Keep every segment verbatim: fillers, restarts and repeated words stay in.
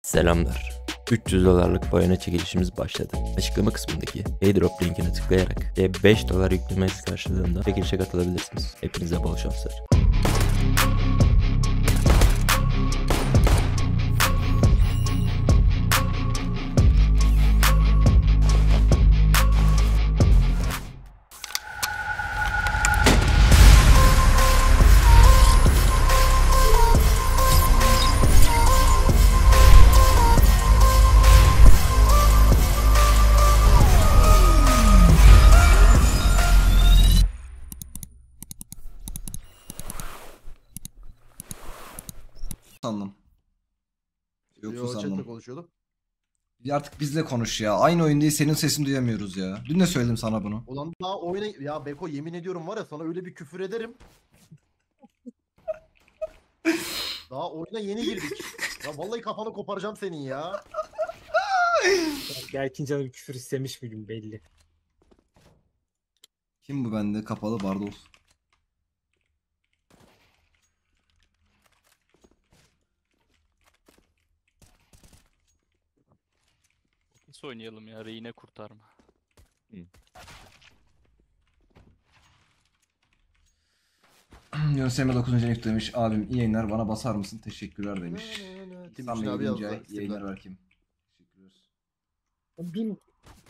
Selamlar. üç yüz dolarlık boyana çekilişimiz başladı. Açıklama kısmındaki airdrop linkine tıklayarak ve beş dolar yüklemeniz karşılığında çekilişe katılabilirsiniz. Hepinize bol şanslar. Sandım. Yoksa Yo, chatle sandım. konuşuyordum. Bir artık bizle konuş ya. Aynı oyun değil, senin sesini duyamıyoruz ya. Dün de söyledim sana bunu. Ulan daha oyuna... Ya Beko yemin ediyorum var ya sana öyle bir küfür ederim. Daha oyuna yeni girdik. Ya vallahi kafanı koparacağım senin ya. Belki canı bir küfür istemiş bugün belli. Kim bu bende? Kapalı Bardos. Nasıl oynayalım ya? Reyne kurtarma. Yunus Emre dokuzuncu ayıp demiş. Abim iyi yayınlar, bana basar mısın? Teşekkürler demiş. Kim Sen Hüsnü de abi yedinci yazdı. ay iyi yayınlar ver kim? Teşekkürler. Bin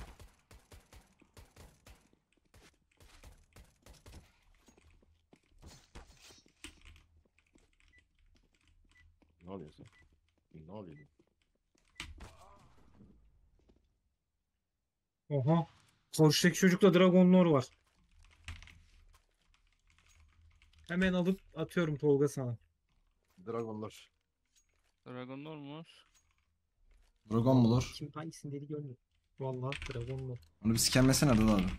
Ne oluyorsun? Ne oluyor? Oha. Porsche'daki çocukla Dragon Lore var. Hemen alıp atıyorum Tolga sana. Dragonlar. Dragon olmuş. Dragon mu olur? Kim hangisini dedi görmedim. Vallahi Dragon Lore. Onu bir sikenmesene Erdal abi.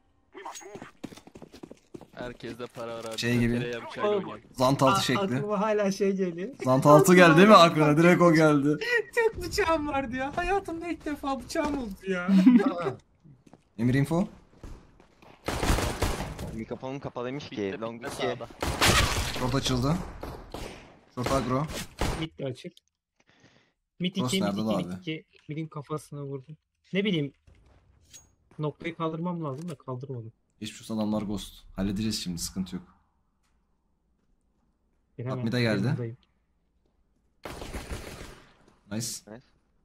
Herkeste para var abi. Şey gibi. Tereyağı bıçağıyla Oğlum. oynayalım. Zantaltı Aa, şekli. aklıma hala şey geliyor. Zantaltı geldi değil mi aklına? Direkt o geldi. Tek bıçağım vardı ya. Hayatımda ilk defa bıçağım oldu ya. Emir info. Mikrofonum kapalıymış Bitti, ki. bitti Long iki. sağda. Short açıldı. Short agro. Mid de açık. Mid Cross iki, mid nerede iki, lan mid abi? iki. Mid'in kafasına vurdum. Ne bileyim. Noktayı kaldırmam lazım da kaldırmadım. Geçmiş olsun, adamlar ghost. Halledeceğiz şimdi, sıkıntı yok. Bir Bak, hemen mid'e geldi. yanındayım. Nice. Nice.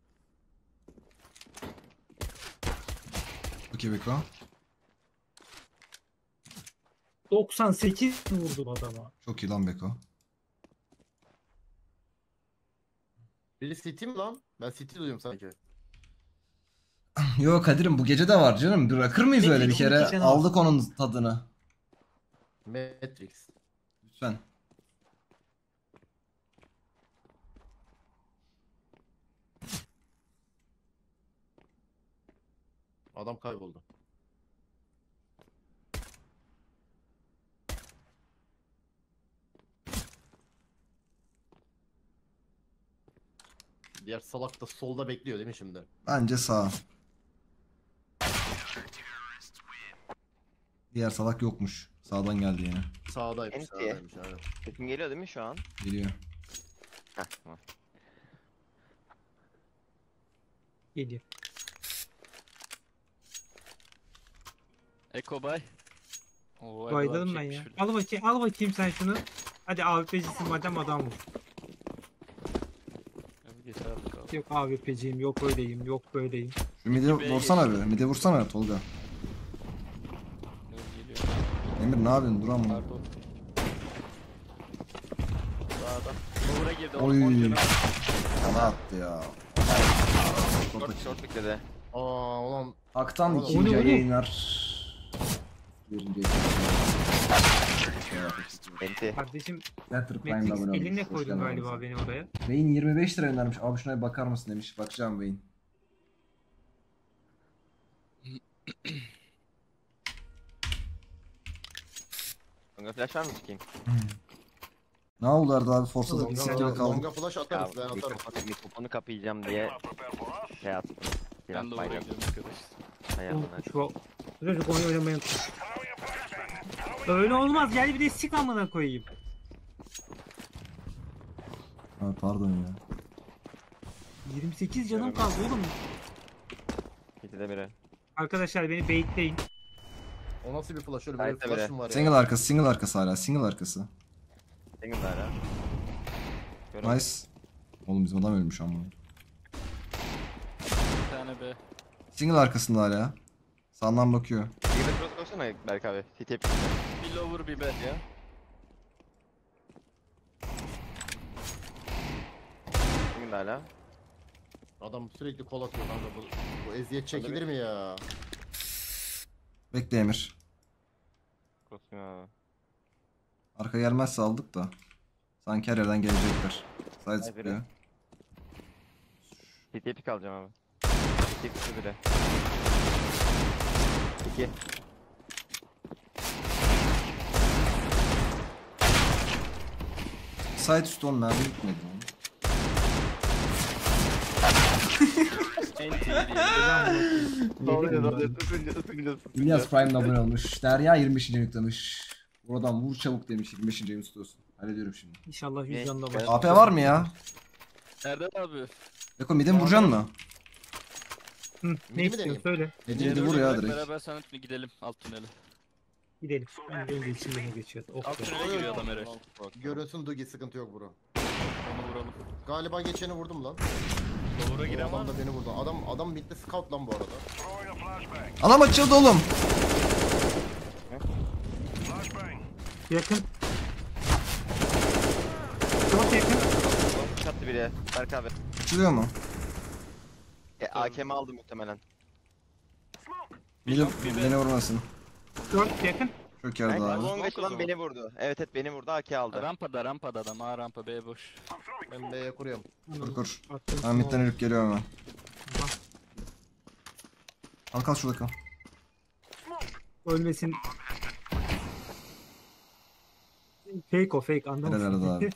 Okey Beko. doksan sekiz vurdum adama. Çok iyi lan Beko. Biri City mi lan? Ben City duyuyorum sanki. Yo Kadir'im, bu gece de var canım. Bırakır mıyız öyle bir Matrix kere? on iki sene Aldık onun tadını. Matrix. Lütfen. Adam kayboldu. Diğer salak da solda bekliyor değil mi şimdi? Bence sağ. Diğer salak yokmuş. Sağdan geldi yine. Sağdaymış, Enti. sağdaymış aynen. Sesim geliyor değil mi şu an? Geliyor. Heh tamam. Geliyor. Eko bay. Oo, Eko Bayladım abi ben ya. çekmiş bile. Al bakayım, al bakayım sen şunu. Hadi A W P'cisin madem adam vur. Abi geç artık abi. Yok A W P'ciyim, yok öyleyim, yok böyleyim. Şu mide B'ye vursana geçti. bir. Mide vursana Tolga. Yok, geliyor. Emir ne yapıyorsun? Duran mı? Pardon. Sağda. Over'a girdi. Oy. on canı. Bana attı ya. Short short bekledi. Aa ulan Aktan Oğlum, ikinci o ne ay oğlum? yayınlar. Birinci Enti. Kardeşim Better Prime'da Matrix abone olmuş. elinle Hoş koydun geldin galiba abi. beni oraya. Wayne yirmi beş lira göndermiş. Abi şuna bir bakar mısın demiş. Bakacağım Wayne. Longa flash var mı çıkayım? Ne olurdu abi? Forsa'da Oğlum, bir sen sene longa, kaldık. longa flash Ya atarız ben atarım. mikrofonu, mikrofonu kapayacağım diye şey attım. Biraz Ben de over'a bayram. gidiyorum arkadaş. Hayatımda. Şu çocuk oyun oynamaya öyle olmaz, gel bir de sik amına koyayım. Ha, pardon ya. yirmi sekiz canım kaldı oğlum. İkide biri. Arkadaşlar beni baitleyin. O nasıl bir flash? Öyle böyle bir Hayır, flash'ım var ya. Single arkası, single arkası hala. Single arkası. Single hala. Görün. Nice. Oğlum bizim adam ölmüş ama. Bir tane B. Single arkasında hala. Sağdan bakıyor. Single cross koysana Berk abi. T T P. Bir lower bir B. Ya. Single hala. Adam sürekli kol atıyor kanka bu. Bu eziyet çekilir mi ya? Bekle Emir. Cross'um abi. Arka gelmezse aldık da. Sanki her yerden gelecekler. Side Hayır, zıplıyor. T T P kalacağım abi. T T P biri. İki. Side üstü on mermi gitmedi oğlum. İlyas Prime'la abone olmuş. Derya yirmi beşinci yüklemiş. Buradan vur çabuk demiş. yirmi beşinci istiyorsun. Hallediyorum şimdi. İnşallah yüz Ne? canla Evet. başlar. A P var mı ya? Erdem abi. Eko midin vuracaksın mı? Hı, mi ne istiyorsun deneyeyim? söyle. Midi Diğer midi vur öyle ya bırak, direkt. Beraber sen üstüne gidelim alt tünele. Gidelim. Ben de önce içimden geçiyordu. Alt Oh be. tünele giriyor adam herif. Görünsün Dugi, sıkıntı yok bro. Onu vuralım. Galiba geçeni vurdum lan. Lower'a O giren var adam mı? da beni vurdu. Adam adam bitti scout lan bu arada. Adam açıldı oğlum. Yakın. Çok yakın. Çattı biri. Berk abi. Açılıyor mu? E, A K M aldı muhtemelen. Midi beni vurmasın. Dört yakın. Çok Ben yardı abi. long Çok o lan zaman. beni vurdu. Evet evet beni vurdu A K aldı. Rampada rampada adam. A rampa B boş. Ben B'ye kuruyorum. Kur kur. Attım. Ben midden yürüp geliyorum hemen. Al kal şurada kal. Ölmesin. Fake o fake anladın Nerelerde mı? abi?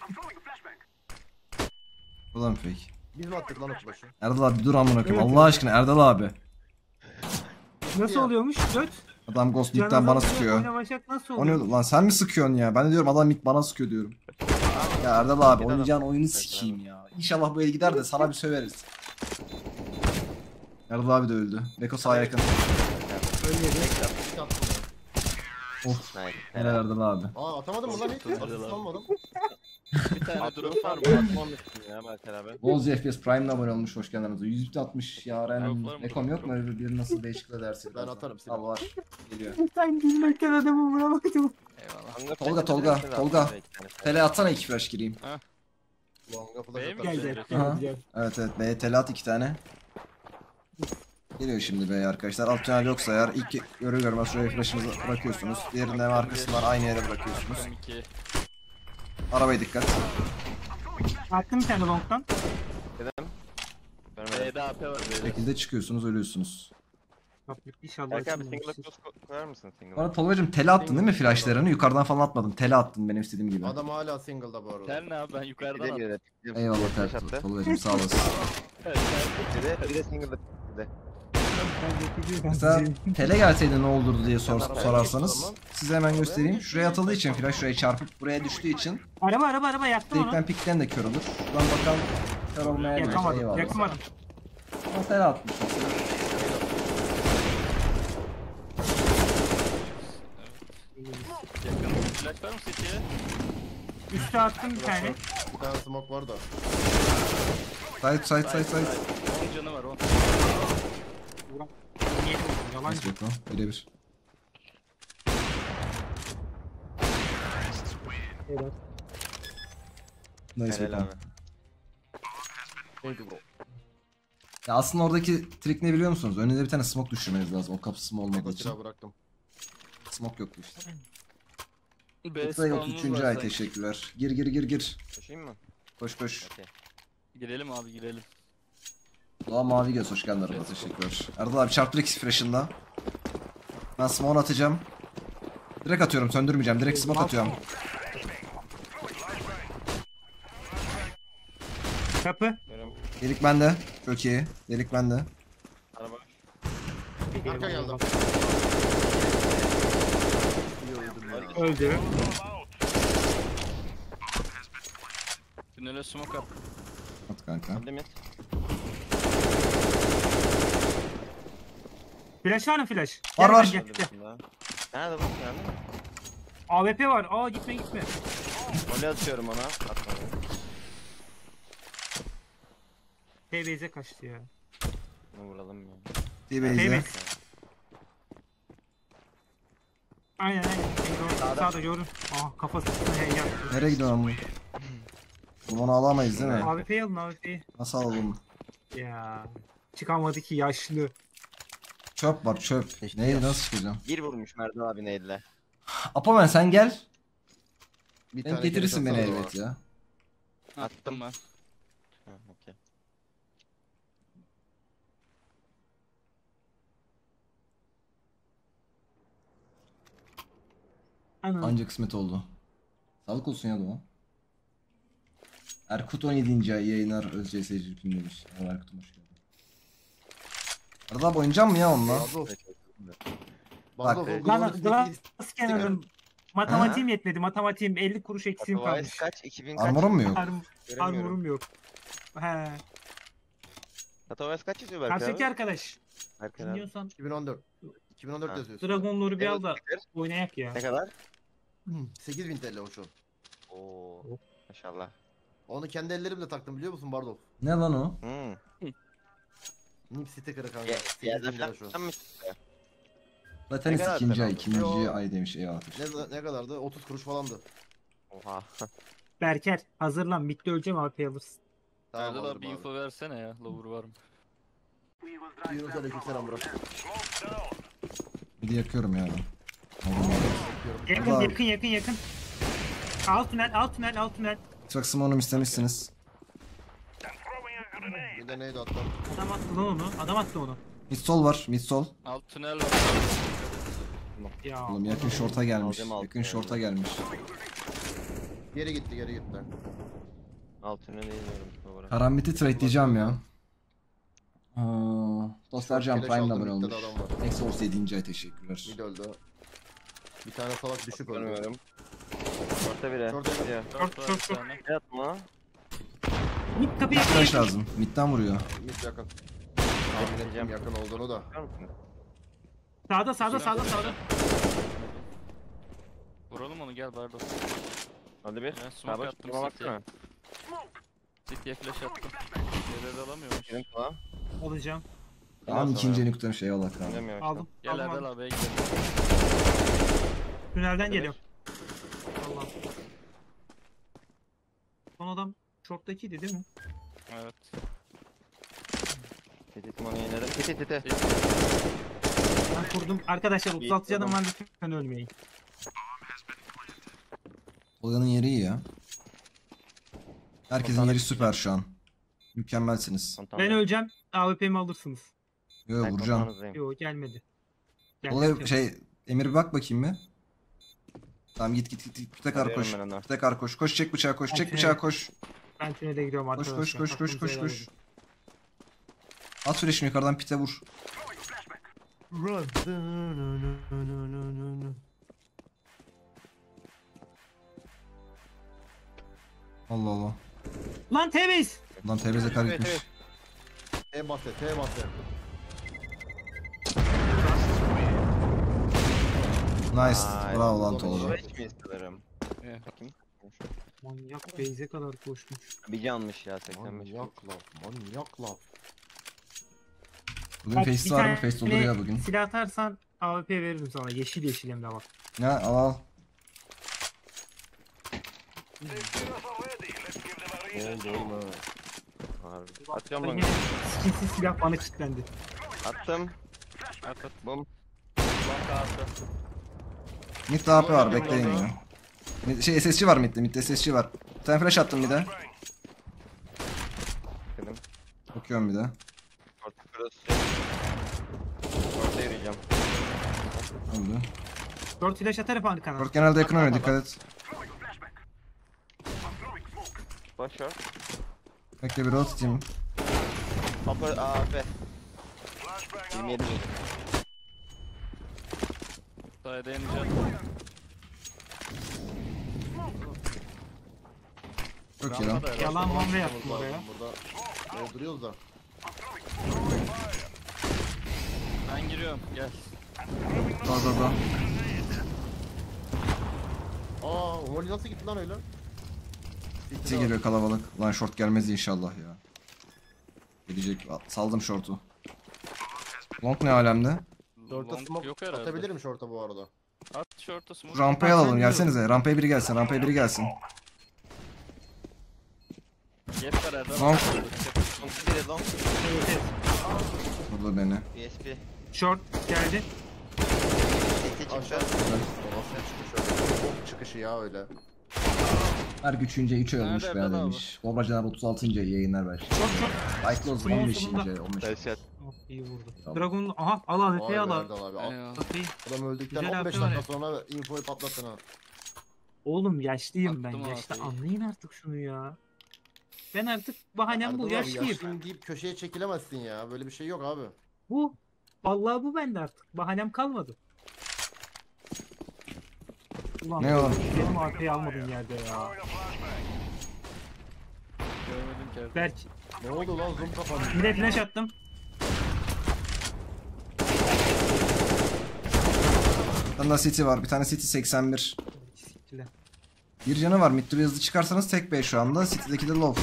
Bu da mı fake? Biz mi attık lan o flash'ı? Erdal abi dur amına koyayım. Evet, Allah evet. aşkına Erdal abi. Nasıl oluyormuş? Dört. Adam Ghost midden Canazı bana oyna- sıkıyor. Oynamayacak nasıl O oluyor? ne lan sen mi sıkıyorsun ya? Ben de diyorum adam mid bana sıkıyor diyorum. Ya Erdal abi oynayacağın oyunu sikeyim ya. İnşallah bu el gider de sana bir söveriz. Erdal abi de öldü. Beko sağa yakın. Of. Nice. Helal Erdal abi. Aa atamadım mı lan hiç? Tutuldu Asist lan. almadım. Bir tane Atladım drop var var mı? mı? Atmamışsın ya Berk abi. Bolzi F P S Prime'le abone olmuş. Hoş geldiniz. yüz atmış Yaren. Yok, var mı? Ekom yok mu? Öyle bir nasıl değişiklik edersin? Ben atarım silah. Al var. Geliyor. Sen gülmekten adamı vuramadım. Eyvallah. Tolga, Tolga, Tolga. Tele atsana iki flash gireyim. Longa flash B'ye mi atarım. Gel Aha. gel. Gel. Evet evet B'ye tele at iki tane. Geliyor şimdi B'ye arkadaşlar. Alt tünel yoksa eğer ilk görür görmez şuraya flash'ınızı bırakıyorsunuz. Diğerinin hemen arkasından aynı yere bırakıyorsunuz. Son iki. Arabaya dikkat. Attım bir tane long'dan. Dedim. Görmedim. B'de A P var Bu B'de. şekilde çıkıyorsunuz ölüyorsunuz. İnşallah Berk abi açılmamıştır. single cross ko- koyar mısın single? Bu arada Tolga'cım tele attın değil mi flashlarını? Yukarıdan falan atmadın. Tele attın benim istediğim gibi. Adam hala single'da bu arada. Sen ne abi ben yukarıdan Bir de attım. bir de. Eyvallah Flash Tel- attı. Tolga'cım sağ olasın. Evet, sen- Bir de bir de single'da. Bir de. Mesela tele gelseydi ne olurdu diye sor, sorarsanız size hemen göstereyim. Şuraya atıldığı için flash şuraya çarpıp buraya düştüğü için Araba araba araba yaktım onu. delikten pikten de kör olur. Şuradan bakalım kör olmaya gelir. Yakamadım. Eyvallah. Yakamadım. Ama tele atmış. Yakın flash var mı City'ye? Üste attım bir tane. Bir tane smoke var da. Side side side side. on canı var on. Niye vurdum? Yalancı. Nasıl bakalım? Birebir. Helal. Nice Helal bakalım. abi. Thank you bro. Ya aslında oradaki trik ne biliyor musunuz? Önünde bir tane smoke düşürmeniz lazım. O kapısı olmadığı Tek o için. silahı bıraktım. Smoke yoktu işte. B Kutay otuz spawn'umuz üçüncü var ay sanki. teşekkürler. Gir gir gir gir. Koşayım mı? Koş koş. Okey. Girelim abi girelim. Doğa mavi göz hoş geldin arada teşekkürler. Erdal abi çarptır X flash'ında. Ben smoke atacağım. Direkt atıyorum söndürmeyeceğim. Direkt smoke atıyorum. Kapı. Görüyorum. Delik bende. Çok iyi. Delik bende. Araba. Arka geldi. Öldü. Tünele smoke at. At kanka. Öldü mü? Flash var mı flash? Var, Gel, var. gel, Nerede gel. bunda? Nerede bu? Nerede? A W P var. Aa gitme gitme. Golü atıyorum ona. Atmadım. T B'ye kaçtı ya. Bunu vuralım ya. T-Base'e. Evet. Aynen aynen. Sağda, Sağda gördüm. Aa kafası heyecan. Nereye gidiyorsun bu? Bunu onu alamayız değil mi? A W P'yi alın A W P'yi. Nasıl alalım? Ya. Çıkamadı ki yaşlı. Çöp var çöp. Neyi nasıl çıkacağım? Bir vurmuş Merdan abi neyle? Apamen sen gel. Bir Sen tane getirirsin geri beni kalsana elbet ya. Attım ben. Ha, okey. Ana. Anca kısmet oldu. Sağlık olsun ya Doğan. Erkut on yedinci ay yayınlar Özce seyirci demiş. Merhaba Erkut'um hoş geldin. Arada abi oynayacağım mı ya onunla? Bardo. Bak, Bardo, e, Google Lan Earth'teki- Glass kenarım. Matematiğim yetmedi. Matematiğim elli kuruş eksiğim Otherwise kalmış. kaç? iki bin kaç? Armorum mu yok? Arm Göremiyorum. armorum yok. He. Otherwise kaç yazıyor Berkay Karşıdaki abi? arkadaş. Berkay abi. Dinliyorsan iki bin on dört. iki bin on dört Ha. yazıyorsun. Dragon Lore'u bir Evet, al da oynayak ya. Ne kadar? sekiz bin T L o şu. Oo. Oh. Maşallah. Onu kendi ellerimle taktım biliyor musun Bardo? Ne lan o? Hmm. Nip sticker'ı kanka. Ya, sekiz yerden bin lira şu. falan mı çıktı? Zaten Ne kadar ikinci ay, fena ikinci oldu. ay demiş eyvallah. teşekkür Ne, ne kadardı? otuz kuruş falandı. Oha. Berker hazırlan. Bitti öleceğim A W P alırsın. Tamam Erdal alırım abi bir abi. info versene ya. Lower var mı? Yunus aleykümselam bro. Bir de yakıyorum ya ben. Yakın Allah. yakın yakın yakın. Alt tünel alt tünel alt tünel. Xbox Simone'um istemişsiniz. Bir de neydi hatta? Adam attı lan onu. Adam attı onu. Mid sol var, mid sol. Alt tünel var. Ya. Oğlum yakın short'a gelmiş. Alacağım altı Yakın yani. short'a gelmiş. Geri gitti geri gitti. Altını değilim. Doğru. Karambit'i trade'leyeceğim ya. Aa, Dostlarcan Keleş Prime'la aldım, abone midde de olmuş. adam var. Exos yedinci ay teşekkürler. Mid öldü. Bir tane salak düşük öldü. Görmüyorum. Orta bire. Şorta bire. Ya. Dört var çok, bir çok. tane. Ne atma? Mid kapı Mid yakın. flash yakın. lazım. Mid'den vuruyor. Mid yakın. Tahmin ettim yakın olduğunu da. Bakar mısın? Sağda sağda sağda sağda. Vuralım onu gel Bardo. Hadi bir. Ben smoke Beraber attım şuna City'ye. baksana. City'ye flash attım. Yerleri alamıyormuş. Girin kulağa. Alacağım. Tamam sonra ikinci ya. nüklerim şey Allah kahretsin. Bilemiyorum işte. Aldım. Gel aldım, Erdal aldım. abiye gidelim. Tünelden geliyorum. Allah. Son adam short'takiydi değil mi? Evet. Titi Timon'u yenerim. Titi titi. Ben kurdum. Arkadaşlar otuz altı canım var lütfen ölmeyin. Tolga'nın yeri iyi ya. Herkesin Tolga'nın- yeri süper şu an. Mükemmelsiniz. Ben öleceğim. A W P'mi alırsınız. Yo yo vuracağım. Yo gelmedi. Tolga Gelmedi. şey Emir bir bak bakayım mı? Tamam git git git. git. Tekrar Arıyorum koş. ben onu. Tekrar koş. Koş çek bıçağı koş. Çek Okey. bıçağı koş. Ben tünele gidiyorum Koş arkadaşlar. koş koş koş Hakkınızı koş helal koş. edin. At flash'ını yukarıdan pite vur. Run. Allah Allah. Lan T-Base! Lan T B Z kar Evet, gitmiş. evet. T bastı T bastı. Nice. Ay, Bravo lan Tolga. Tolga. Hiç mi istedim? Evet. Bakayım. Manyak base'e kadar koşmuş. Bir canmış ya seksen beş. Manyak laf manyak laf. Bugün Bak, face bir var mı? tane Face olur ya bugün. Silah atarsan A W P veririm sana. Yeşil yeşil hem de bak. Ne al al. Ne oldu oğlum ha? Harbi. Atacağım Ben bunu. yine skinsiz silah bana kilitlendi. Attım. At at. Bum. Long arka. Mid A P var bekleyin ya. Mid, şey S S C var midde. Midde S S C var. Bir tane flash attım bir de. Dedim. Bakıyorum bir de. Orta cross. Orta yürüyeceğim. Öldü. dört flash atarım arkana. Dört genelde yakın oynuyor dikkat et. Boş ver. Bekle bir roll tutayım. Upper A F. yirmi yedi vurdum. Sayede yeneceğim. Çok iyi lan. Rampa da Yalan herhalde. one way yaptım oraya. Burada dolduruyoruz da. Ben Ben giriyorum. Gel. Da da da. Aa, Molly nasıl gitti lan öyle? İki geliyor kalabalık. Lan short gelmez inşallah ya. Gelecek. Saldım short'u. Long ne alemde? Short'a Long smoke yok herhalde. atabilirim short'a bu arada. At short'a smoke. Rampaya alalım Sen gelsenize. Rampaya biri gelsin. Rampaya biri gelsin. Hep beraber. Long. Long biri long. Evet, evet. Burada beni. B S P. Short geldi. Tek tek Aşağı çıkıyor. Nasıl çıkış öyle? Çok çıkışı ya öyle. Her üçüncü üç ay olmuş Nerede be Erdal demiş. Bobracılar otuz altıncı yayınlar başlıyor. Short short. Cyclones Smoke on beşinci sonunda. on beş. Headshot. Oh, iyi vurdu. Tamam. Dragon aha al A W P'yi al Vay be abi. Erdal abi. Al. Eyvallah. Kafayı. Adam öldükten Güzel on beş A P var dakika sonra infoyu patlattın ha. Oğlum yaşlıyım ben. Attım Yaşlı abi. anlayın artık şunu ya. Ben artık bahanem bu Erdal abi, yaşlıyım. yaşlıyım deyip köşeye çekilemezsin ya. Böyle bir şey yok abi. Bu. Vallahi bu bende artık. Bahanem kalmadı. Ulan Ne o? benim A P'yi almadığın yerde ya. Görmedim ki. Erdal. Berk. Ne oldu lan zoom kapandı. Bir de flash attım. Bir tane daha city var. Bir tane city seksen bir. Siktiler. Bir canı var. Mid to hızlı çıkarsanız tek B şu anda. City'deki de low.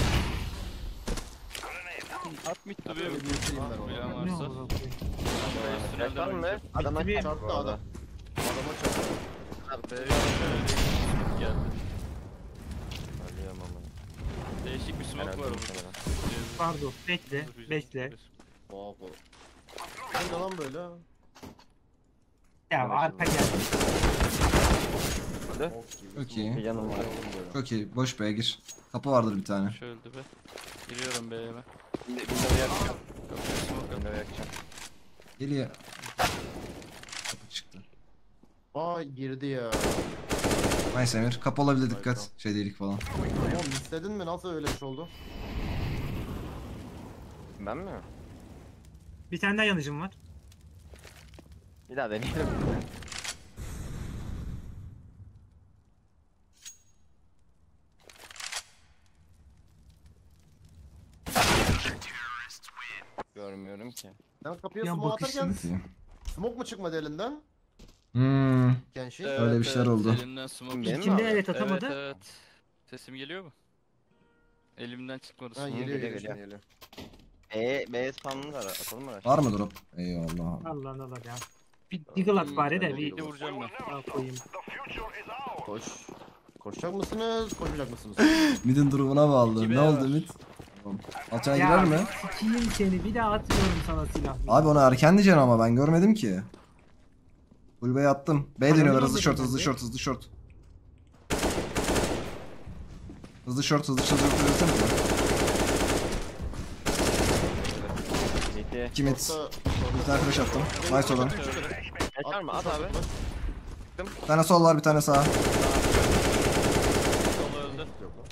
At mid to bir. Öyle bir şeyim ben ona. Bilen Ne varsa. oldu? Flash var mı? Adama Bitti bir- Çarptı adam. Adama çarptı. B geldi. Ölüyorum ama. Değişik bir smoke var Herhalde burada. muhtemelen. Pardon. Bekle. Bekle. Hop hop. Ne lan böyle? Ya arka geldi. Of gibi. Çok iyi. Bir yanım var. Çok iyi. Boş B'ye gir. Kapı vardır bir tane. Şöyle be. Giriyorum B'ye ben. Window'u yakacağım. Kapıyı smoke at. Window'u yakacağım. Geliyor. Kapı çıktı. Aa girdi ya. Nice Emir. Kapı olabilir dikkat. Şey değilik falan. Oğlum istedin mi? Nasıl öyle bir şey oldu? Ben mi? Bir tane daha yanıcım var. Bir daha deneyelim. Görmüyorum ki. Sen kapıya Ya smoke atarken bakışınız. İyi. smoke mu çıkmadı elinden? Hmm. Gençin. Evet, Öyle bir şeyler evet, oldu. Elimden smoke. Benim mi İlkinde abi? evet atamadı. Evet evet. Sesim geliyor mu? Elimden çıkmadı. Ha smoke. geliyor geliyor, geliyor geliyor. geliyor. E, B spamını da ara- atalım mı? Var mı drop? Eyvallah. Allah Allah ya. Bir deagle at bari de bir Bir de vuracağım ben. daha koyayım. Koş. Koşacak mısınız? Koşmayacak mısınız? Mid'in durumuna bağlı. İki Ne B oldu var. mid? Tamam. Alçana girer mi? Sikiyim seni bir daha atmıyorum sana silah. Abi ona erken diyeceksin ama ben görmedim ki. Full B'ye attım. B Anladım, dönüyorlar hızlı anladım short ben hızlı de. short hızlı short. Hızlı short hızlı short hızlı short hızlı short. Neydi? İki mid. Short'ta- Bir tane flash attım. Nice oğlum. Kaç var mı? At abi. Bir tane sol var bir tane sağ. Solo öldü.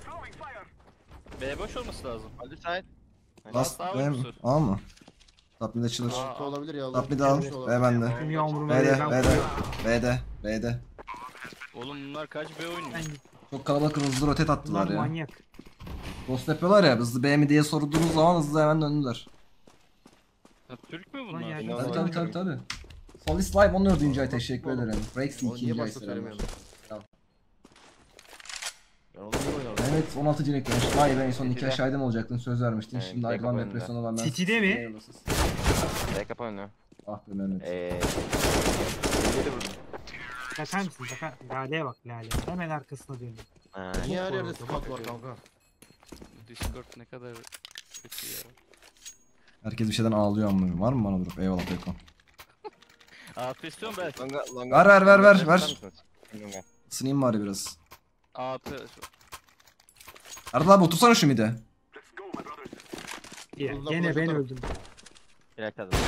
B boş olması lazım. Hadi side. Last Sağ B mi? vurmuşsun. A mı? Top mid açılır. Short'ta olabilir ya. Top mid al. B bende. Tüm yağmurumu B'de vereceğim. B'de. B'de. B'de. Oğlum bunlar kaç B oynuyor? Ben Çok kalabalık hızlı rotate attılar bunlar ya. manyak. Ghost yapıyorlar ya hızlı B mi diye sorduğunuz zaman hızlı hemen döndüler. Ha, Türk mü Lan bunlar? yani- Tabii tabii tabii tabii. Solis Live on dördüncü ay teşekkür Oğlum. ederim. Breaks Niye ikinci ay başta selamlar. söylemiyorsun? Tamam. Ben onu niye oynarım? Evet on altı cinek demiş. Vay ben en son iki City'de. ay aydın olacaktın söz vermiştin. Evet, Şimdi tek ayrılan kapı depresyona var ben. City'de mi? Eyvallah. B kapı oynuyor. Ah be Mehmet. Eee. Yedi vurdum. Bakar mısın? Bakar. Lale'ye bak Lale. Hemen arkasına döndüm. Ha, Niye her yerde Çok squat var kanka? Discord ne kadar kötü ya. Herkes bir şeyden ağlıyor ama var mı bana durup? Eyvallah Pekon. A P istiyorum belki. Longa, longa. Ver, ver, ver, ver, Longa ver. tutar mısınız? Longa. Isınayım bari biraz. A P. Erdal abi otursana şu mide. Ya, Uzun gene ben uzun. öldüm. Bir dakika dur.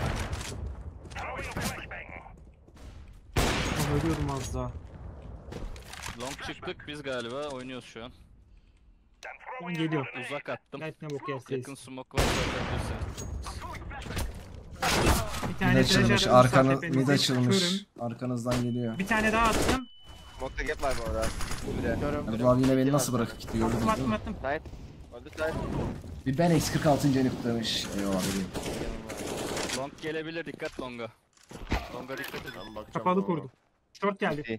Ben ölüyorum az daha. Long çıktık biz galiba oynuyoruz şu an. Ben geliyorum. Uzak attım. Gayet ne bok Yakın yerseniz. smoke var bakabilirsin. Bir Mid tane flash açılmış. attım, Arkanı, sağ tepenize mid açılmış. körüm. Arkanızdan geliyor. Bir tane daha attım. Smoke'da gap var bu arada. Görüyorum. Erdal abi yine beni nasıl bırakıp gitti gördünüz Attım değil attım mi? attım. Side. Öldü side. Bir ben eksi kırk altıncı enip demiş. Eyvallah bebeğim. Long gelebilir, dikkat longa. Longa dikkat edin. Ben bakacağım Kapalı ama. kurdum. Short geldi.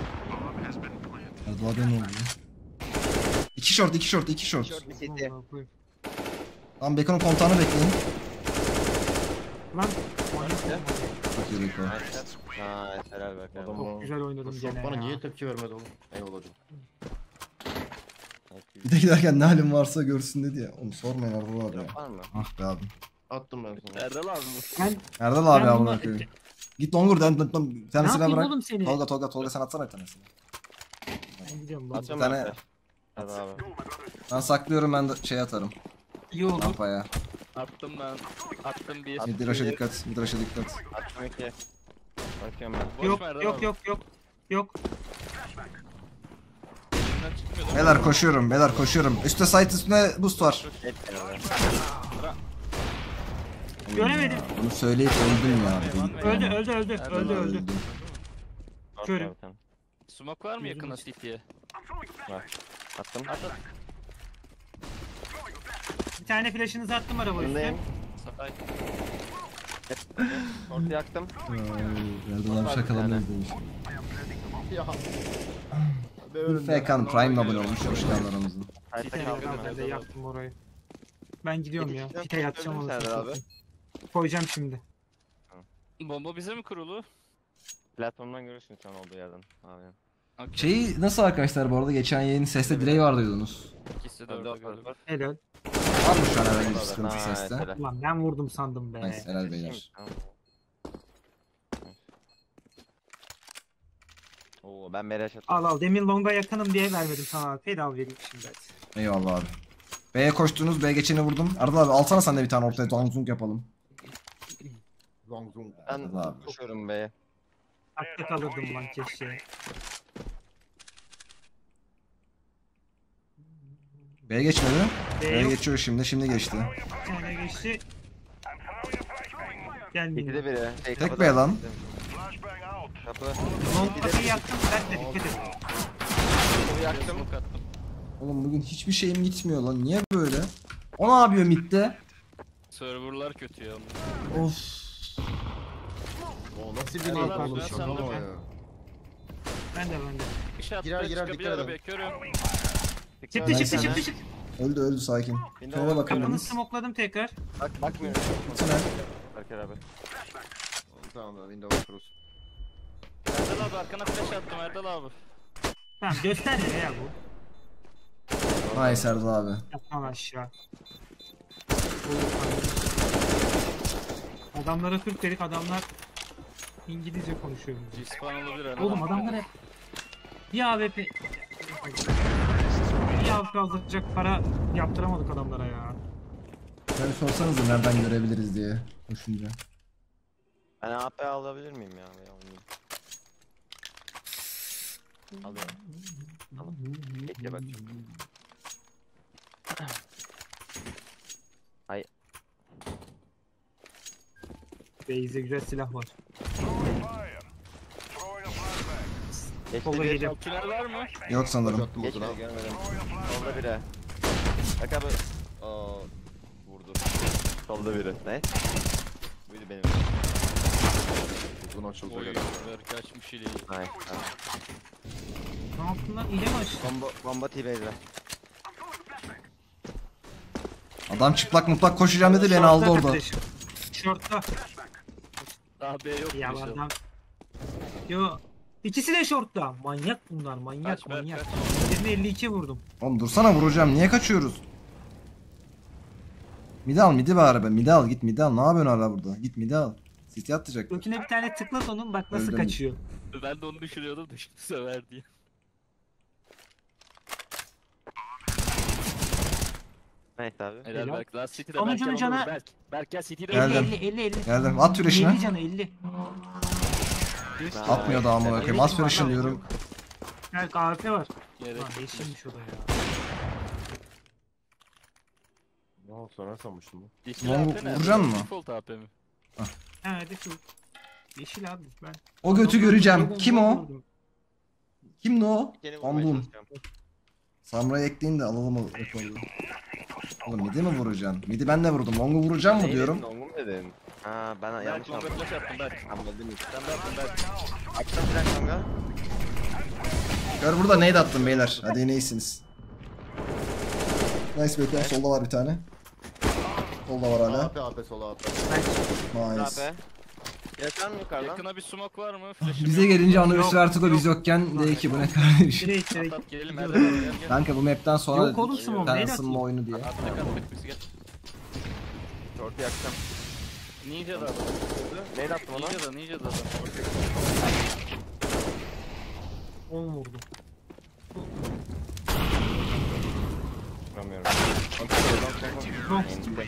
Erdal abi ne oldu? İki short, iki short, iki short. Short bir city. Amına koyayım. Tamam Beko'nun kontağını bekleyin. Lan manyak olma. Çok iyi Beko. Ha, helal be. Adam Adam. o- Güzel oynadım Şok gene bana ya. niye tepki vermedi oğlum? Eyvallah canım. Bir de giderken ne halin varsa görsün dedi ya. Onu sormayın Erdal abi ya. Var mı? Ah be abi. Attım ben sana. Erdal abi mi? Ben Erdal abi Ben ya bunu- bunu koyayım. Git Longur den den den. Bir ne tane silah yapayım bırak. oğlum seni? Tolga Tolga Tolga sen atsana bir tanesini. Ben gidiyorum lan. Atıyorum Bir ben. tane- de. Hadi abi. Ben saklıyorum ben de şey atarım. İyi oldu. Rampaya. Attım ben. Attım bir. Midrash'a dikkat. Midrash'a dikkat. Attım iki. Bakıyorum ben. Boş Yok ver Erdal yok abi. yok yok. Yok. Elimden çıkmıyor. Beyler koşuyorum. Beyler koşuyorum. Üste site üstüne boost var. Hep beraber. Göremedim. Bunu söyleyip öldüm ya. Öldü öldü öldü. Erdal Öldü abi. öldü. Öldüm. Körüm. Attım bir tane. Smoke var mı yakına City'ye? Attım. At at. Bir tane flash'ınızı attım araba üstüne. Önündeyim. Safay. Orta yaktım. Ay, Erdal abi şakalarını izlemiş. Ya. Fekan Prime abone olmuş. Hoş geldin aramızda. Hayatta Pite kaldım yaktım ben de ben. yaktım orayı. Ben gidiyorum ya. Yetişeceğim. Pite yatacağım onu. Serdar abi. Koyacağım şimdi. Bomba bize mi kurulu? Platformdan görürsün şu an olduğu yerden. Abi. Okay. Şeyi nasıl arkadaşlar bu arada geçen yayın seste delay var diyordunuz. İkisi de Öldü orada o galiba. Helal. Var mı şu an herhangi bir sıkıntı Nice, seste? helal. Ulan ben vurdum sandım be. Nice helal beyler. Tamam. Oo ben Meraş attım. Al al demin longa yakınım diye vermedim sana. Pedal vereyim şimdi hadi. Eyvallah abi. B'ye koştunuz. B geçeni vurdum. Erdal abi alsana sen de bir tane ortaya donzunk yapalım. Long zoom. Ben Erdal abi. koşuyorum B'ye. Akta kalırdım lan keşke. B geçmedi. B B yok. geçiyor şimdi. Şimdi geçti. Bir tane geçti. Gelmeyin. İkide biri. Şey, Tek kapıda. B lan. Kapı. Long kapıyı yaktım. Ben de dikkat et. Kapıyı yaktım. Smoke attım. Oğlum bugün hiçbir şeyim gitmiyor lan. Niye böyle? O ne yapıyor midde? Serverlar kötü ya. Of. O nasıl bir Erdal nade abi, oğlum ben şaka sandım mı ya. ya? Ben de ben de. Bir şey Girer, attı, girer, çıkabilir dikkat arabaya, edin. körüm. Çıktı çıktı Nice. çıktı çıktı. Öldü öldü sakin. Window Şöyle var. bakalım. Kapını smokladım tekrar. Bak bakmıyorum. Gitsene. Berker abi. Tamam da window cross. Erdal abi arkana flash attım Erdal abi. Tamam gösterme ya bu. Nice Erdal abi. Yapma aşağı. Adamlara Türk dedik adamlar İngilizce konuşuyor. G-spawn olabilir Erdal Oğlum abi. adamlar hep bir A W P bir A W P alacak para yaptıramadık adamlara ya. Yani sorsanıza nereden görebiliriz diye. Koşunca. Ben A P alabilir miyim ya? Ya oynayayım. Alıyorum. Tamam. Bekle bak. Hay. Beyze güzel silah var. Geçti Kola bir. geliyor. Tünel var mı? Yok sanırım. Attım Geçmedi uzuna. görmedim. Solda biri. Bak abi. Aa, vurdu. Solda biri. Ne? Buydu benim. Uzun açıldı Oy, galiba. Berk açmış ile. Nice. Tamam. Ne yaptın lan? İle mi açtın? Bomba, bomba T-Base'de. Adam çıplak mutlak koşacağım dedi beni aldı orada. Short'ta. Daha B yok. Ya inşallah. adam. Yo. İkisi de short'ta. Manyak bunlar manyak Kaç, Berk, manyak. kaç. Birine elli iki vurdum. Oğlum dursana vuracağım. Niye kaçıyoruz? Midi al midi bari be. Midi al git midi al. Ne yapıyorsun hala burada? Git midi al. City atacak. Götüne bir tane tıklat onun bak nasıl Öldüm. kaçıyor. Ben de onu düşünüyordum da şimdi sever diye. Neyse abi. Helal Helal. Berk. Last City'de Sonucunun Berk canı- canı... Berk. Berk gel City'de Geldim. öldü. elli elli elli. Geldim. At flash'ını. elli canı elli. Atmıyor daha amına koyayım. At flash'ını diyorum. Berk A W P var. Gerek. Lan yeşilmiş o da ya. Ne oldu sonra sanmıştım bu. Yeşil Long- A P nerede? vuracaksın mı? Default A P mi? Ha hadi şu. Yeşil abi ben. O götü göreceğim. Kim o? Vurdum. Kim o? Gene vurmaya Ambul. çalışacağım. Samra'yı ekleyin de alalım o rekoru. Oğlum midi mi vuracaksın? Midi ben de vurdum. Long'u vuracağım mı Neyi diyorum. dedin, longu mu dedin? Ha ben yanlış Berk longa anladım. flash attım Berk. Anladım. Sen de attın Berk. Açtım flash longa. Gör burada neydi attım beyler. Hadi yine iyisiniz. Nice Bekom. Solda var bir tane. Solda var hala. A P A P sola A P. Nice. Abi. Yeter mi yukarıdan? Yakına bir smoke var mı? Flash'ım Bize yok. gelince Anadolu Yok, Vertigo biz yok. yokken D iki bu ne kardeşim. Direkt direkt. At gelelim Erdem abi gel gel. Kanka bu map'ten sonra Yok oğlum, bir smoke, tane neyle ısınma atayım? oyunu diye. Attık attık biz gel. Short'u yakacağım. Ninja da adam. Neyle attım ona? Ninja da ninja da adam. on vurdum. Vuramıyorum. Long.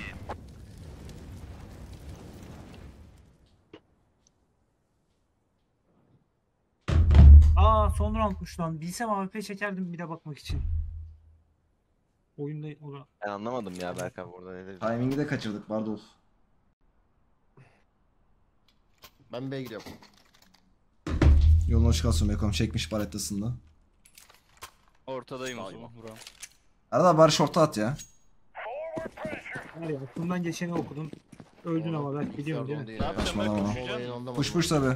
Aa son roundmuş lan. Bilsem A W P çekerdim bir de bakmak için. Oyunda ona. Ben anlamadım ya Berk abi burada ne dedi. Timing'i de kaçırdık Bardolf. Ben B'ye gidiyorum. Yolun açık olsun Bekom. Çekmiş barettasında. Ortadayım o zaman. Buram. Arada bari short'a at ya. Var ya aklımdan geçeni okudum. Öldün ama belki biliyorum değil mi? Ne yapacağım Berk? Saçmalama. Koşacaksın. Push push tabi.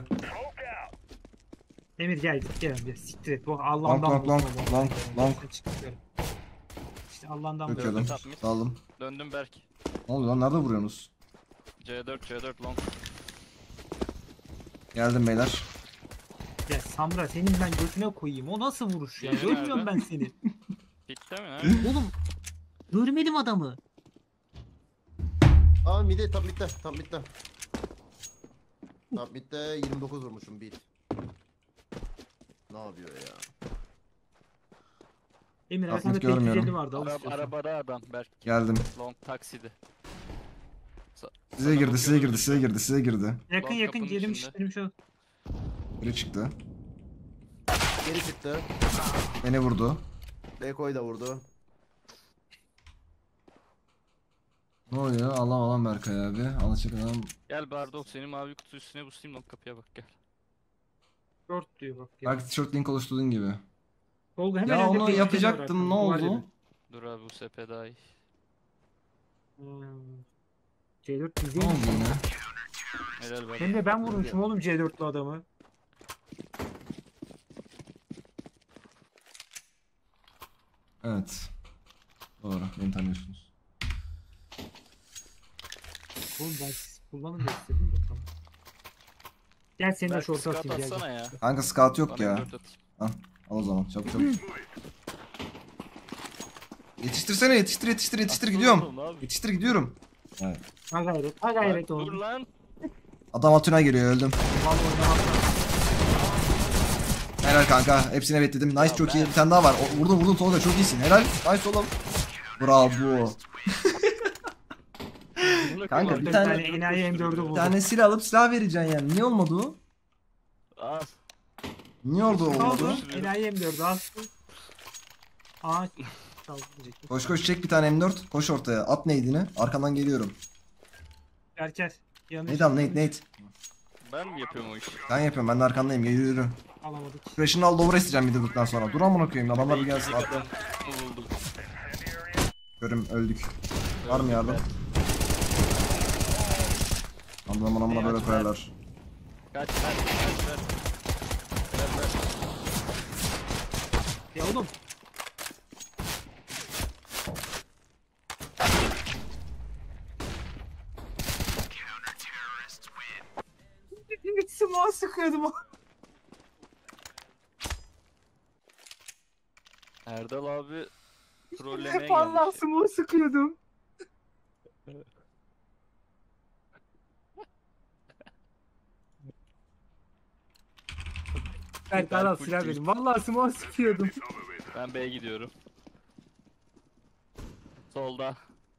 Emir gel git gel bir siktir et. Bu Long Allah'ından long long vurma bu. long long. İşte Allah'ından vurma. Döküyordum. Saldım. Döndüm Berk. Ne oluyor lan? Nerede vuruyorsunuz? C dört C dört long. Geldim beyler. Ya Samra senin ben götüne koyayım. O nasıl vuruş ya? Yeni Görmüyorum nerede? ben seni. Bitti mi ha? Oğlum görmedim adamı. Aa mide tam bitti. Tam bitti. Tam bitti. yirmi dokuz vurmuşum beat. Ne yapıyor ya? Emir Atlet arkanda görmüyorum. tek yüz elli vardı. Al Araba, istiyorsan. arabada adam Berk. Geldim. Long taksidi. Size girdi, size girdi, size girdi, size girdi. Yakın Long yakın kapının gelmiş içinde. benim şu. Biri çıktı. Geri çıktı. Beni vurdu. Beko'yu da vurdu. Ne oluyor? Allah Allah Berkay abi. Alışık adam. Gel Bardok seni mavi kutu üstüne buslayayım long kapıya bak gel. Short diyor bak. Ya. Bak tişört link oluşturduğun gibi. Tolga hemen Ya önde onu tek yüz elli var yapacaktım, ne arkanda. Var oldu? dedim. Dur abi bu S P daha iyi. Hmm. C dört Ne izleyin. oldu yine? Helal Berk. Hem de ben vurmuşum oğlum C dörtlü adamı. Evet. Doğru, beni tanıyorsunuz. Oğlum ben siz kullanın da istedim de tamam. Gel seni de Berk short scout atayım gel. atsana ya. Kanka scout yok Bana ya. M dört atayım. Al o zaman, çabuk çabuk. Yetiştirsene, yetiştir, yetiştir, yetiştir, gidiyorum. Oğlum, ne yapıyorsun? Yetiştir, gidiyorum. Evet. Ha gayret, ha gayret Berk, Dur oğlum. lan. Adam altına geliyor, öldüm. Vallahi oynamam. Helal kanka, hepsini bekledim. Nice, çok iyi. Bir tane daha var. O, vurdum, vurdum Tolga, çok iyisin. Helal, nice oğlum. Bravo. Kanka bir Bir tane tane enayi M dördü bir buldum. tane silah alıp silah vereceksin yani. Niye olmadı o? Al. Niye orada Ne olmadı? oldu? Enayi M dördü al. Aa. Sal diyecektim. Koş koş, çek bir tane M dört. Koş ortaya. At nade'ini. Arkandan geliyorum. Erker. Yanlış. Nade al, nade, nade. Ben mi yapıyorum o işi? Ben yapıyorum, ben de arkandayım. Yürü yürü. Alamadık. Fresh'ini al, dobra isteyeceğim bir de durduktan sonra. Dur amına koyayım, adamlar bir gelsin. At. Buldum. Görüm, öldük. Var mı yardım? Amına amına böyle koyarlar. Kaç kaç kaç kaç. Ver ver. Ya oğlum. Smoke sıkıyordum. Erdal abi trollemeye Hep Allah gelmiş. smoke sıkıyordum. Berk al full silah tilt. verin. Vallahi smoke sıkıyordum. Ben B'ye gidiyorum. Solda.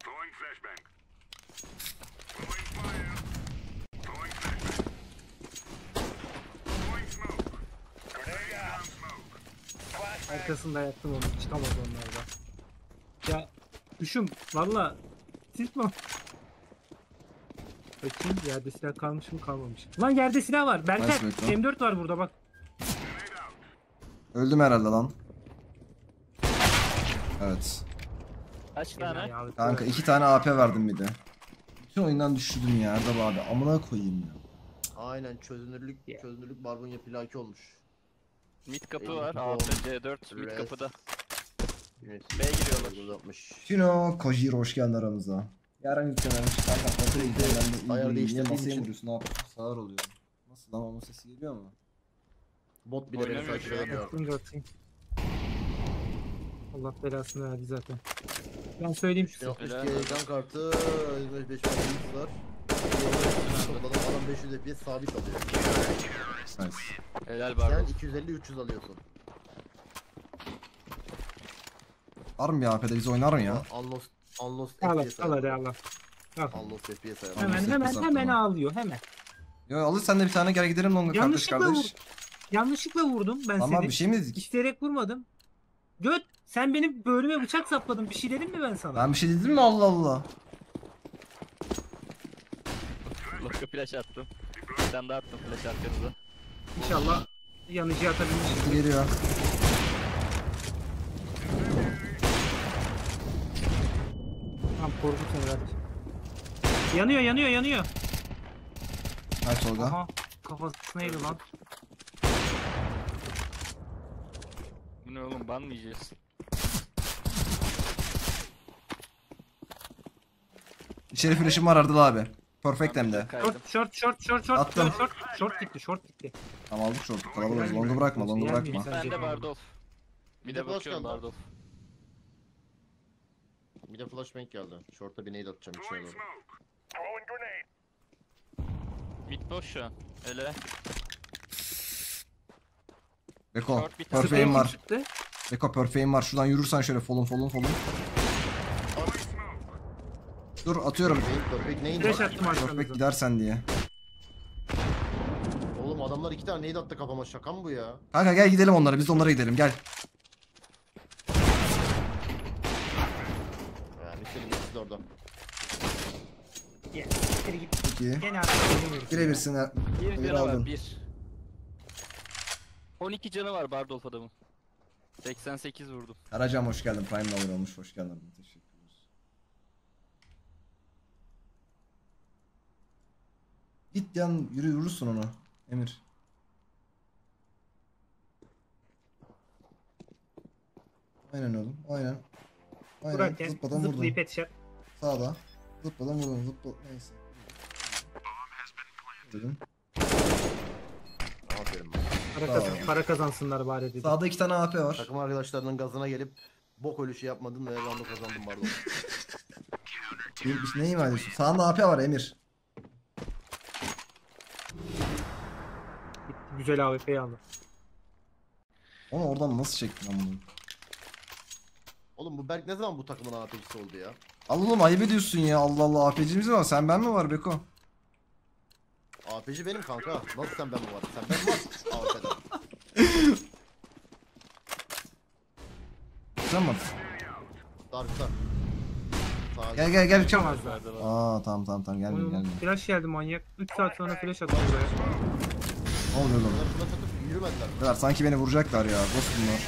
Arkasında yattım onu. Çıkamadı onlardan. Ya düşüm valla siltme. Bakayım yerde silah kalmış mı kalmamış. Lan yerde silah var. Berker Nice bekle. M dört var burada bak. Öldüm herhalde lan. Evet. Kaç Enayi tane? abi. Kanka iki tane A P verdim bir de. Bütün oyundan düşürdüm ya Erdal abi. Amına koyayım ya. Aynen çözünürlük Ya. çözünürlük barbunya plaki olmuş. Mid kapı Eyvah. var. A P C dört mid Res. kapıda. Yönetim. B giriyorlar. uzatmış. Kino Kojiro hoş geldin aramıza. Yarın yüklememiş. Kanka masaya gidiyor. Ben de Ayar iyi değil. Niye değiştirdiğim masaya için. vuruyorsun? Ne yapıyorsun? Sağır oluyor. Nasıl lan onun sesi geliyor mu? Bot bile beni Oynamıyor takip şu an. edemiyor. Attım da atayım. Allah belasını verdi zaten. Ben söyleyeyim size. altmış Helal G olsun. ekran kartı, beş beş var. Adam adam beş yüz F P S sabit alıyor. Nice. Helal Sen Bardos. iki yüz elli üç yüz alıyorsun. Var mı bir A P'de biz oynar mı ya? Unlost Unlost Al F P S al hadi ayarı. al. Al. Unlost F P S ayarı. Tamam. Hemen sekiz hemen sattım hemen ha. ağlıyor hemen. Yo alır sen de bir tane gel gidelim longa kardeş Yanlışlıkla kardeş. vur. Yanlışlıkla vurdum ben Ama seni. bir şey mi dedik? İsteyerek vurmadım. Göt sen benim böğrüme bıçak sapladın. Bir şey dedim mi ben sana? Ben bir şey dedim mi Allah Allah? Longa flash attım. Bir tane daha attım flash arkanıza. İnşallah yanıcı atabilmişim. Geliyor. Tamam korku seni verdi. Yanıyor yanıyor yanıyor. Kaç Tolga? Aha kafası neydi lan? Bu ne oğlum ban mı yiyeceğiz? İçeri flash'ım var Erdal abi. Perfect hem de. Kaydım. Short short short short short Attım. short short gitti short gitti. Tamam aldık short'u. Kalabalığız. Longu bırakma, longu Gelmiyor. bırakma. Ben de Bardolf. Bir Bir de de bakıyorum Flash Bardolf. Bir de flashbang geldi. Short'ta bir nade atacağım içine doğru. Mid boş şu an. Hele. Beko. Short bir tane. Perfect'im var. Çıktı. Beko perfect'im var. Şuradan yürürsen şöyle folun folun folun. Dur atıyorum. Nade perfect nade Flash var. attım Perfect arkanıza. gidersen diye. Oğlum adamlar iki tane nade attı kafama, şaka mı bu ya? Kanka gel gidelim onlara. Biz de onlara gidelim. Gel. Yani istedim ikisi de orada. Gel. Geri git. Çok iyi. Gene arkadan vurdu. Girebilirsin. ha. Bir Biri canı aldın. var bir. on iki canı var Bardolf adamın. seksen sekiz vurdum. Karacam hoş geldin. Prime'la abone olmuş. Hoş geldin. Teşekkürler. Git yan yürü vurursun onu. Emir. Aynen oğlum. Aynen. Aynen. Vurarken Zıpladan vurdun. zıplayıp headshot. Sağda. Zıpladan vurdun. Zıpla. Neyse. Dedim. Aferin. Para, Sağ kazan, ol. para kazansınlar bari dedi. Sağda iki tane A P var. Takım arkadaşlarının gazına gelip bok ölüşü yapmadın ve round'u kazandın pardon. Bir, bir, ne ima ediyorsun? Sağında A P var Emir. Gitti, güzel A W P'yi aldı. Onu oradan nasıl çektin lan bunu? Oğlum bu Berk ne zaman bu takımın A P C'si oldu ya? Allah oğlum ayıp ediyorsun ya. Allah Allah A P C'miz mi var? Sen ben mi var Beko? A P C benim kanka. Nasıl sen ben mi var? Sen ben mi var? A P C'de. Sen mi? Dark'ta. Sağ Gel gel gel çabuk. Çıkamazlar. Aa tamam tamam tamam gelmeyin Oğlum, gelmeyin. flash geldi manyak. üç saat sonra flash attı buraya. Ne oluyor lan? Bunlar şuna satıp yürümediler. Beyler sanki beni vuracaklar ya. Ghost bunlar.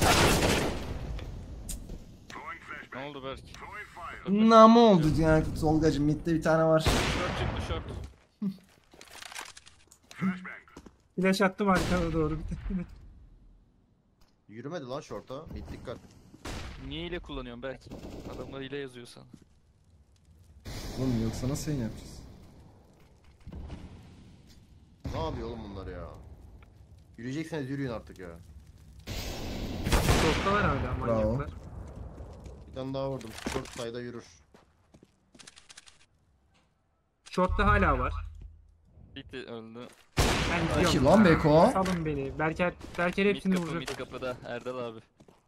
Ne oldu Berk? Ne mi oldu ya Tolgacım? Mid'de bir tane var. Short çıktı short. Flash attım arkana doğru. Yürümedi lan short'a. Mid dikkat. Niye ile kullanıyorsun Berk? Adamlar ile yazıyor sana. Oğlum yoksa nasıl yayın yapacağız? Ne yapıyor oğlum bunlar ya? Yürüyecekseniz yürüyün artık ya. Short'ta var hala Bravo. manyaklar. Bir tane daha vurdum. Short sayda yürür. Short'ta hala var. Bitti öldü. Ben Peki gidiyorum. lan Beko. Salın beni. Berker, Berker Mid hepsini kapı mid vuracak. kapıda Erdal abi.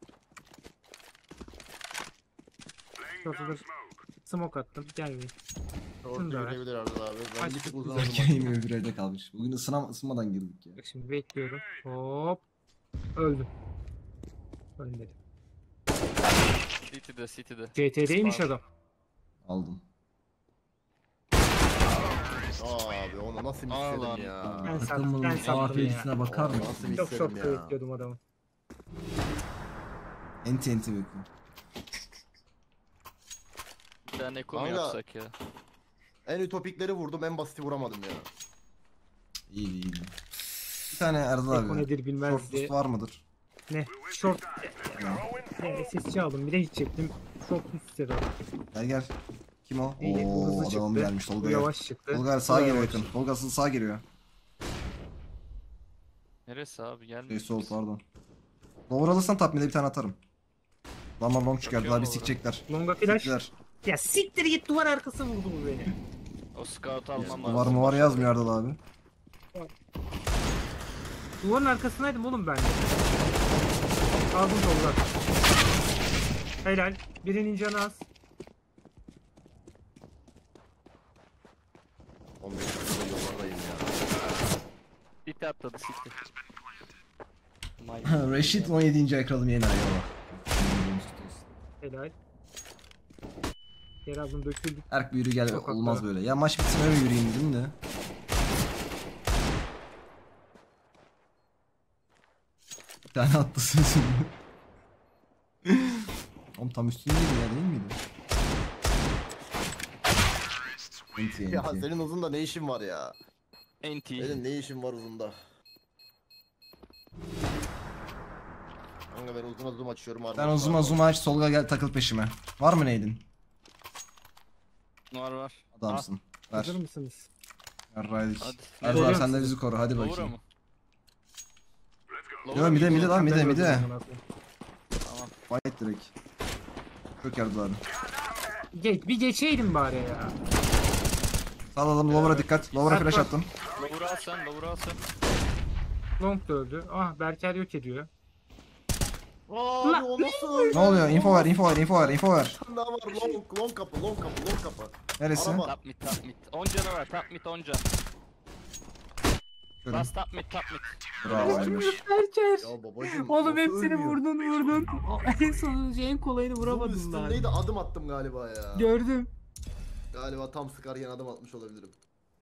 Short'ta smoke attım. Gelmeyin. Short Şunu da ver. yürüyebilir Erdal abi. Ben Kaç bir tık uzun Güzel oldum. game öbür evde kalmış. Bugün ısınam ısınmadan girdik ya. Bak şimdi bekliyorum. Hop. Öldüm. Ölmedim. City'de City'de. C T D'ymiş Spar. adam. Aldım. Abi onu nasıl Aa lan. istedim ya. Ben sattım. Takımın Ben sattım ya. afiyetine bakar mısın? Nasıl Çok istedim çok ya. bekliyordum adamı. Enti enti Beko. Bir tane eko mu Kanka. yapsak ya? En ütopikleri vurdum, en basiti vuramadım ya. İyi iyi. Bir tane Erdal Eko abi. nedir bilmez Short diye. boost var mıdır? Ne? Short. Ne, sesçi aldım. Bir de hiç çektim. Short istedi adam. Gel gel. Kim o? İyi, bu hızlı Oo adamım çıktı. gelmiş. Bu Tolga gel. yavaş çıktı. Tolga Bu sağa da geliyor yavaş. yakın. Tolga asıl sağa geliyor. Neresi abi gelmiyor. Şey sol musun? pardon. Lower alırsan top mid'e bir tane atarım. Lama long çıkardılar Bakıyorum bir lower'a. sikecekler. Longa flash. Siktiler. Ya siktir git, duvar arkası vurdu bu beni. O scout almam Var lazım. mı var yazmıyor Erdal abi. Duvarın arkasındaydım oğlum ben. de. Aldım Tolga. Helal. Birinin canı az. on beş yıllardayım ya. City atladı City. Reşit on yedinci ekralım yeni ayı bak. Helal. Yer aldım, döküldük. Erk bir yürü gel Sokakta. olmaz böyle. Ya maç bitsin öyle yürüyeyim dedim de. Bir tane attı sözünü. Oğlum tam üstündeydi ya değil miydi? Enti Ya enti. senin uzunda ne işin var ya? N T. Senin ne işin var uzunda? Kanka ben uzuna zoom açıyorum. Sen armor uzuma var. zoom aç, Solga gel takıl peşime. Var mı neydin? Var var. Adamsın. Ver. Hazır mısınız? Yarraydık. Hadi. Erdal Koruyor sen de musunuz? bizi koru hadi Lower'a bakayım. mı? Yok mide mide lan mide Ben mide. öldüm amına koyayım. Tamam. Fight direkt. Çok Erdal abi. Geç, bir geçeydim bari ya. Salladım lower'a dikkat. Lower'a flash attım. Lower'ı al sen, lower'ı al sen. Long da öldü. Ah, Berker yok ediyor. Aa, Lan- o nasıl? Ne oluyor? Info ver, info ver, info ver, info ver. Ne var? Long, long kapı, long kapı, long kapı. Neresi? Araba. Top mid, top mid. on canı var, top mid on can. Görün. Last top mid, top mid. Bravo Emir. Berker. Ya babacım. Oğlum nasıl hepsini ölmüyor? vurdun vurdun. En sonuncu en kolayını Bunun vuramadın lan. üstündeydi, adım attım galiba ya. Gördüm. Galiba tam sıkarken adım atmış olabilirim.